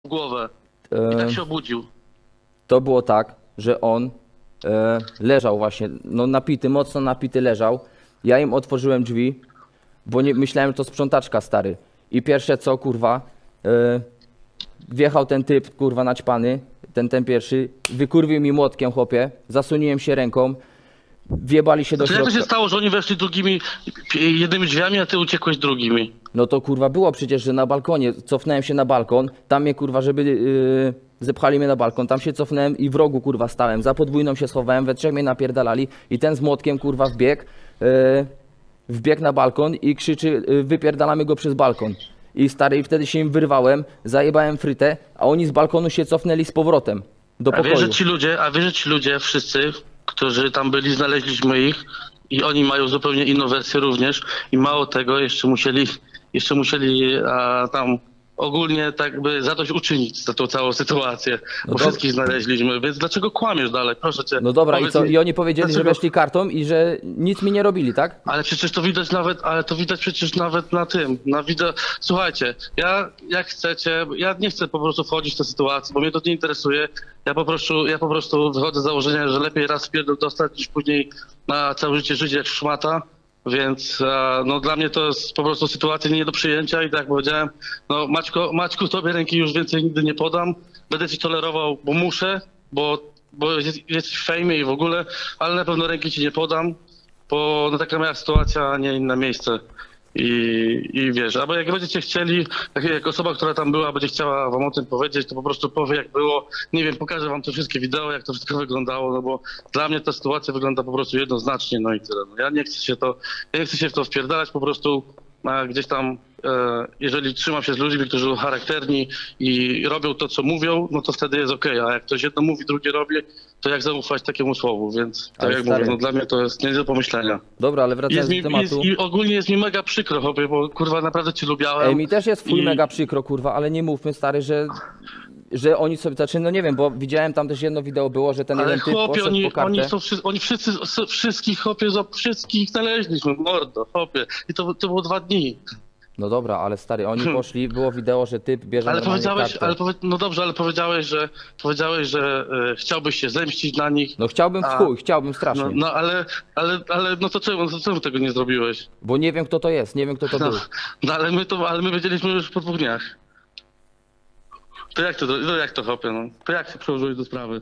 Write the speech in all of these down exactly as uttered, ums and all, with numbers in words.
głowę i tak się obudził. To było tak, że on e, leżał właśnie, no napity, mocno napity leżał. Ja im otworzyłem drzwi, bo nie, myślałem, że to sprzątaczka, stary. I pierwsze co, kurwa, e, wjechał ten typ, kurwa, naćpany, ten, ten pierwszy, wykurwił mi młotkiem, chłopie, zasuniłem się ręką, wjebali się do Znaczy, jak środka. to się stało, że oni weszli drugimi, jednymi drzwiami, a ty uciekłeś drugimi? No to kurwa było przecież, że na balkonie, cofnąłem się na balkon, tam mnie kurwa, żeby yy, zepchali mnie na balkon, tam się cofnąłem i w rogu kurwa stałem, za podwójną się schowałem, we trzech mnie napierdalali i ten z młotkiem kurwa wbiegł, yy, wbiegł na balkon i krzyczy, yy, wypierdalamy go przez balkon. I stary, i wtedy się im wyrwałem, zajebałem frytę, a oni z balkonu się cofnęli z powrotem do A pokoju. wiesz, że ci ludzie, a wiesz, że ci ludzie wszyscy, którzy tam byli, znaleźliśmy ich i oni mają zupełnie inną wersję również i mało tego, jeszcze musieli, jeszcze musieli a, tam ogólnie tak by zadośćuczynić za tą całą sytuację, No bo to- wszystkich znaleźliśmy, więc dlaczego kłamiesz dalej, proszę cię. No dobra, i powiedz co? mi, I oni powiedzieli, dlaczego- że weszli kartą i że nic mi nie robili, tak? Ale przecież to widać nawet, ale to widać przecież nawet na tym, na wideo. Słuchajcie, ja jak chcecie, ja nie chcę po prostu wchodzić w tę sytuację, bo mnie to nie interesuje. Ja po prostu, ja po prostu wychodzę z założenia, że lepiej raz w pierdol dostać niż później na całe życie żyć jak szmata. Więc e, no dla mnie to jest po prostu sytuacja nie do przyjęcia i tak jak powiedziałem, no Maćko, Maćku, tobie ręki już więcej nigdy nie podam. Będę ci tolerował, bo muszę, bo, bo jest, jest w fejmie i w ogóle, ale na pewno ręki ci nie podam, bo no taka miała sytuacja, a nie inne miejsce. I, I wiesz, albo jak będziecie chcieli, jak, jak osoba, która tam była, będzie chciała wam o tym powiedzieć, to po prostu powie jak było. Nie wiem, pokażę wam te wszystkie wideo, jak to wszystko wyglądało, no bo dla mnie ta sytuacja wygląda po prostu jednoznacznie, no i tyle. No, ja nie chcę się to, ja nie chcę się w to wpierdalać, po prostu a gdzieś tam, e, jeżeli trzymam się z ludźmi, którzy są charakterni i robią to, co mówią, no to wtedy jest okej, a jak ktoś jedno mówi, drugie robi, to jak zaufać takiemu słowu, więc tak Ale jak stary- mówię, no dla mnie to jest nie do pomyślenia. Dobra, ale wracając Jest mi, do tematu. jest, I ogólnie jest mi mega przykro, chłopie, bo kurwa naprawdę cię lubiałem. Ej, mi też jest fuj I- mega przykro, kurwa, ale nie mówmy, stary, że, że oni sobie, znaczy, no nie wiem, bo widziałem tam też jedno wideo było, że ten Ale jeden typ chłopie, poszedł oni, po kartę. oni są wszyscy, oni wszyscy, s- wszystkich chłopie, za wszystkich znaleźliśmy, mordo, chłopie. I to, to było dwa dni. No dobra, ale stary, oni poszli, było wideo, że typ bierze Ale normalnie powiedziałeś, kartę. ale powie, no dobrze, ale powiedziałeś, że powiedziałeś, że e, chciałbyś się zemścić na nich. No chciałbym w A, chuj, chciałbym strasznie, No, no ale, ale, ale no to czemu, to czemu tego nie zrobiłeś? bo nie wiem kto to jest, nie wiem kto to No, był. no ale my to, ale my wiedzieliśmy już po dwóch dniach. To jak to, no jak to chłopie, no? To jak się przełożyłeś do sprawy?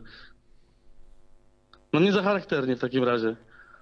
No nie za charakternie w takim razie.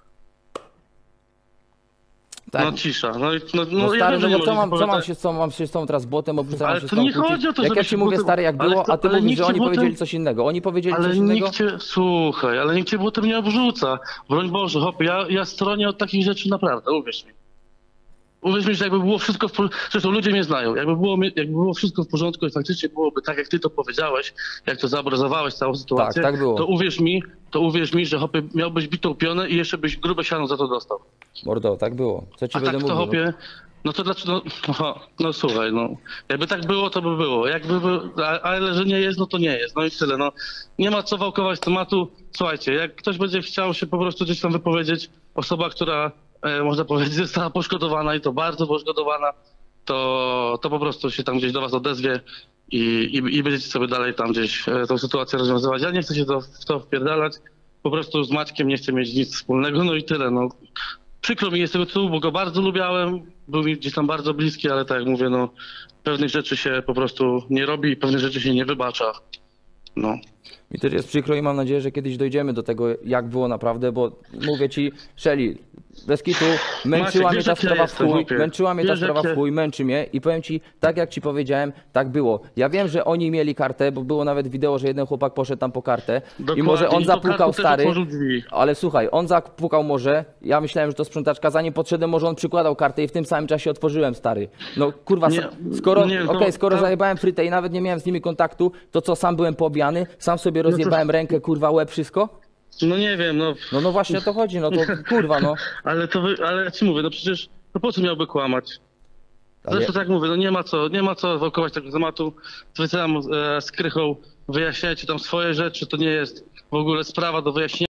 Tak. No cisza, no, i- no, no, No ja stary, wiem, że no nie bo co możesz mam, co mam powiedzieć. się z tą, mam się z tą teraz botem, obrzucam Ale się z to tą nie kłócić. chodzi o to, Jak żeby ja się ci mówię, botem- stary, jak ale było, kto- a ty ale mówisz, nikt że cię oni botem- powiedzieli coś innego. Oni powiedzieli Ale coś innego. nikt cię, słuchaj, ale nikt cię było tym nie obrzuca. Broń Boże, hopie, ja, ja stronię od takich rzeczy naprawdę, uwierz mi. Uwierz mi, że jakby było wszystko w porządku, zresztą ludzie mnie znają, jakby było, mi- jakby było wszystko w porządku i faktycznie byłoby tak, jak ty to powiedziałeś, jak to zaobrazowałeś całą sytuację, tak było. to uwierz mi, to uwierz mi, że hopie, miałbyś bitą pionę i jeszcze byś grube siano za to dostał. Mordo, tak było. Co ci A będę tak to mówił? no? hopie, no to dlaczego, no, no, no słuchaj, no, jakby tak było, to by było, jakby, by, a- ale że nie jest, no to nie jest, no i tyle, no. Nie ma co wałkować tematu, słuchajcie, jak ktoś będzie chciał się po prostu gdzieś tam wypowiedzieć, osoba, która, e, można powiedzieć, została poszkodowana i to bardzo poszkodowana, to, to po prostu się tam gdzieś do was odezwie i, i, i będziecie sobie dalej tam gdzieś e, tą sytuację rozwiązywać. Ja nie chcę się to, w to wpierdalać, po prostu z Maćkiem nie chcę mieć nic wspólnego, no i tyle, no. Przykro mi jest tego tytułu, bo go bardzo lubiałem, był mi gdzieś tam bardzo bliski, ale tak jak mówię, no pewnych rzeczy się po prostu nie robi i pewnych rzeczy się nie wybacza. No. Mi też jest przykro i mam nadzieję, że kiedyś dojdziemy do tego, jak było naprawdę, bo mówię ci, Szeli, bez kitu, męczyła Maciek, mnie wiesz, ta jak ja sprawa w jestem, chuj, chłopie. męczyła mnie ta Wiesz, jak sprawa w ja- chuj, męczy mnie i powiem ci, tak jak ci powiedziałem, tak było. Ja wiem, że oni mieli kartę, bo było nawet wideo, że jeden chłopak poszedł tam po kartę i może on Dokładnie, i to zapukał, karku też stary, otworzył drzwi. ale słuchaj, on zapukał może, ja myślałem, że to sprzątaczka, zanim podszedłem, może on przykładał kartę i w tym samym czasie otworzyłem, stary. No kurwa, Nie, skoro, nie, okej, to- skoro to- zajebałem frytę i nawet nie miałem z nimi kontaktu, to co, sam byłem poobijany, sam sobie rozjebałem rękę, kurwa, łeb, wszystko? No nie wiem, no, No no właśnie o to chodzi, no to kurwa, no. ale to wy, ale ja ci mówię, no przecież, no po co miałby kłamać? Ale Zresztą tak mówię, no nie ma co, nie ma co wałkować tego tematu. Wy tam e, z Krychą wyjaśniajcie tam swoje rzeczy, to nie jest w ogóle sprawa do wyjaśnienia.